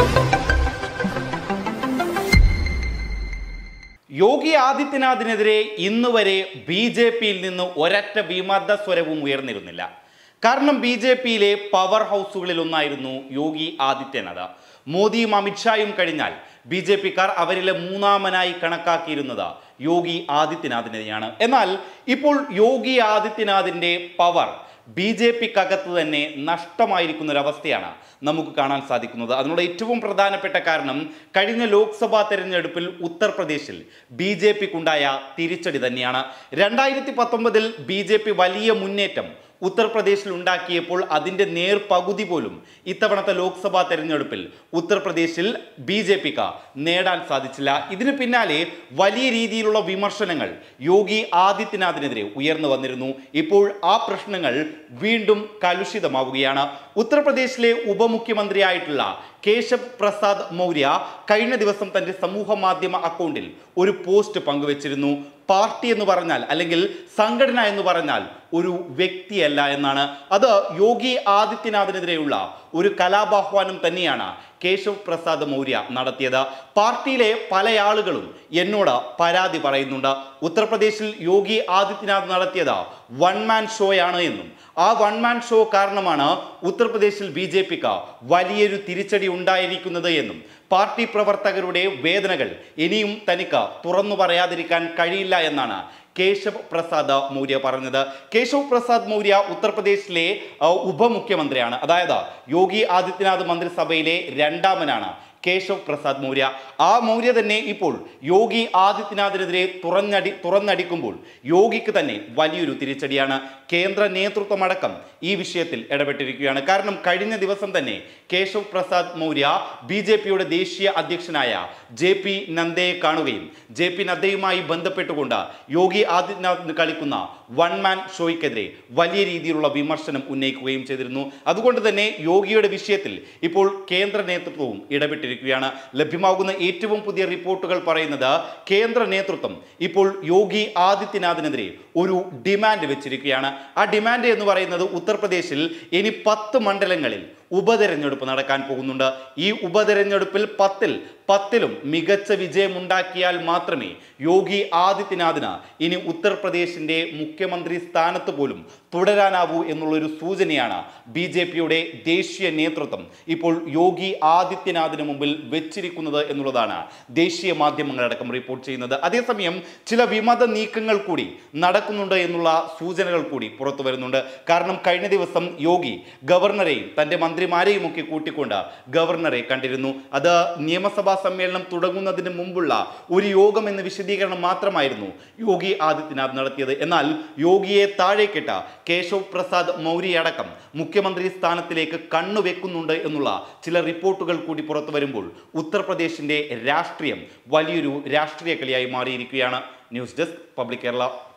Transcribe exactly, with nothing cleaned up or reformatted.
യോഗി ആദിത്യനാഥിനെതിരെ ഇന്നുവരെ B J പിയിൽ നിന്ന് ഒരൊറ്റ വിമർശന സ്വരവും ഉയർന്നിരുന്നില്ല. കാരണം ബി ജെ പിയിലെ പവർ ഹൗസുകളിൽ ഒന്നായിരുന്നു യോഗി ആദിത്യനാഥ്. മോദിയും അമിത്ഷായും കഴിഞ്ഞാൽ ബി ജെ പിക്കാർ അവരിലെ മൂന്നാമനായി കണക്കാക്കിയിരുന്നത് യോഗി ആദിത്യനാഥിനെയാണ്. എന്നാൽ ഇപ്പോൾ യോഗി ആദിത്യനാഥിൻ്റെ പവർ ബി ജെ പിക്കകത്ത് തന്നെ നഷ്ടമായിരിക്കുന്ന ഒരവസ്ഥയാണ് നമുക്ക് കാണാൻ സാധിക്കുന്നത്. അതിനുള്ള ഏറ്റവും പ്രധാനപ്പെട്ട കാരണം കഴിഞ്ഞ ലോക്സഭാ തെരഞ്ഞെടുപ്പിൽ ഉത്തർപ്രദേശിൽ ബി ജെ പിക്കുണ്ടായ തിരിച്ചടി തന്നെയാണ്. രണ്ടായിരത്തി പത്തൊമ്പതിൽ ബി ജെ പി വലിയ മുന്നേറ്റം ഉത്തർപ്രദേശിൽ ഉണ്ടാക്കിയപ്പോൾ അതിൻ്റെ നേർ പകുതി പോലും ഇത്തവണത്തെ ലോക്സഭാ തെരഞ്ഞെടുപ്പിൽ ഉത്തർപ്രദേശിൽ ബി ജെ പിക്ക് നേടാൻ സാധിച്ചില്ല. ഇതിന് പിന്നാലെ വലിയ രീതിയിലുള്ള വിമർശനങ്ങൾ യോഗി ആദിത്യനാഥിനെതിരെ ഉയർന്നു വന്നിരുന്നു. ഇപ്പോൾ ആ പ്രശ്നങ്ങൾ വീണ്ടും കലുഷിതമാവുകയാണ്. ഉത്തർപ്രദേശിലെ ഉപമുഖ്യമന്ത്രിയായിട്ടുള്ള കേശവ് പ്രസാദ് മൗര്യ കഴിഞ്ഞ ദിവസം തൻ്റെ സമൂഹ മാധ്യമ അക്കൗണ്ടിൽ ഒരു പോസ്റ്റ് പങ്കുവച്ചിരുന്നു. പാർട്ടി എന്ന് പറഞ്ഞാൽ അല്ലെങ്കിൽ സംഘടന എന്ന് പറഞ്ഞാൽ ഒരു വ്യക്തിയല്ല എന്നാണ്. അത് യോഗി ആദിത്യനാഥിനെതിരെയുള്ള ഒരു കലാപാഹ്വാനം തന്നെയാണ് കേശവ് പ്രസാദ് മൗര്യ നടത്തിയത്. പാർട്ടിയിലെ പല ആളുകളും എന്നോട് പരാതി പറയുന്നുണ്ട്. ഉത്തർപ്രദേശിൽ യോഗി ആദിത്യനാഥ് നടത്തിയത് വൺ മാൻ ഷോയാണ് എന്നും ആ വൺ മാൻ ഷോ കാരണമാണ് ഉത്തർപ്രദേശിൽ ബി ജെ പിക്ക് വലിയൊരു തിരിച്ചടി ഉണ്ടായിരിക്കുന്നത് എന്നും പാർട്ടി പ്രവർത്തകരുടെ വേദനകൾ ഇനിയും തനിക്ക് തുറന്നു പറയാതിരിക്കാൻ കഴിയില്ല എന്നാണ് കേശവ് പ്രസാദ് മൗര്യ പറഞ്ഞത്. കേശവ് പ്രസാദ് മൗര്യ ഉത്തർപ്രദേശിലെ ഉപമുഖ്യമന്ത്രിയാണ്. അതായത് യോഗി ആദിത്യനാഥ് മന്ത്രിസഭയിലെ രണ്ടാമനാണ് കേശവ് പ്രസാദ് മൗര്യ. ആ മൗര്യ തന്നെ ഇപ്പോൾ യോഗി ആദിത്യനാഥിനെതിരെ തുറന്നടി തുറന്നടിക്കുമ്പോൾ യോഗിക്ക് തന്നെ വലിയൊരു തിരിച്ചടിയാണ്. കേന്ദ്ര നേതൃത്വമടക്കം ഈ വിഷയത്തിൽ ഇടപെട്ടിരിക്കുകയാണ്. കാരണം കഴിഞ്ഞ ദിവസം തന്നെ കേശവ് പ്രസാദ് മൗര്യ ബി ജെ പിയുടെ ദേശീയ അധ്യക്ഷനായ ജെ പി നദ്ദയെ കാണുകയും ജെ പി നദ്ദയുമായി ബന്ധപ്പെട്ടുകൊണ്ട് യോഗി ആദിത്യനാഥിന് കളിക്കുന്ന വൺ മാൻ ഷോയ്ക്കെതിരെ വലിയ രീതിയിലുള്ള വിമർശനം ഉന്നയിക്കുകയും ചെയ്തിരുന്നു. അതുകൊണ്ട് തന്നെ യോഗിയുടെ വിഷയത്തിൽ ഇപ്പോൾ കേന്ദ്ര നേതൃത്വവും ഇടപെട്ടിരിക്കുകയാണ്. ലഭ്യമാകുന്ന ഏറ്റവും പുതിയ റിപ്പോർട്ടുകൾ പറയുന്നത് കേന്ദ്ര നേതൃത്വം ഇപ്പോൾ യോഗി ആദിത്യനാഥിനെതിരെ ഒരു ഡിമാൻഡ് വെച്ചിരിക്കുകയാണ്. ആ ഡിമാൻഡ് എന്ന് പറയുന്നത് ഉത്തർപ്രദേശിൽ ഇനി പത്ത് മണ്ഡലങ്ങളിൽ ഉപതെരഞ്ഞെടുപ്പ് നടക്കാൻ പോകുന്നുണ്ട്. ഈ ഉപതെരഞ്ഞെടുപ്പിൽ പത്തിൽ പത്തിലും മികച്ച വിജയമുണ്ടാക്കിയാൽ മാത്രമേ യോഗി ആദിത്യനാഥിന് ഇനി ഉത്തർപ്രദേശിൻ്റെ മുഖ്യമന്ത്രി സ്ഥാനത്ത് പോലും തുടരാനാവൂ എന്നുള്ളൊരു സൂചനയാണ് ബി ജെ പിയുടെ ദേശീയ നേതൃത്വം ഇപ്പോൾ യോഗി ആദിത്യനാഥിന് മുമ്പിൽ വെച്ചിരിക്കുന്നത് എന്നുള്ളതാണ് ദേശീയ മാധ്യമങ്ങളടക്കം റിപ്പോർട്ട് ചെയ്യുന്നത്. അതേസമയം ചില വിമത നീക്കങ്ങൾ കൂടി നടക്കുന്നുണ്ട് എന്നുള്ള സൂചനകൾ കൂടി പുറത്തു വരുന്നുണ്ട്. കാരണം കഴിഞ്ഞ ദിവസം യോഗി ഗവർണറെയും തൻ്റെ മന്ത്രിമാരെയും ഒക്കെ കൂട്ടിക്കൊണ്ട് ഗവർണറെ കണ്ടിരുന്നു. അത് നിയമസഭാ സമ്മേളനം തുടങ്ങുന്നതിന് മുമ്പുള്ള ഒരു യോഗം എന്ന വിശദീകരണം മാത്രമായിരുന്നു യോഗി ആദിത്യനാഥ് നടത്തിയത്. എന്നാൽ യോഗിയെ താഴേക്കിട്ട കേശവ് പ്രസാദ് മൗര്യ അടക്കം മുഖ്യമന്ത്രി സ്ഥാനത്തിലേക്ക് കണ്ണുവെക്കുന്നുണ്ട് എന്നുള്ള ചില റിപ്പോർട്ടുകൾ കൂടി പുറത്തു വരുമ്പോൾ ഉത്തർപ്രദേശിന്റെ രാഷ്ട്രീയം വലിയൊരു രാഷ്ട്രീയ കളിയായി മാറിയിരിക്കുകയാണ്. News desk public Kerala.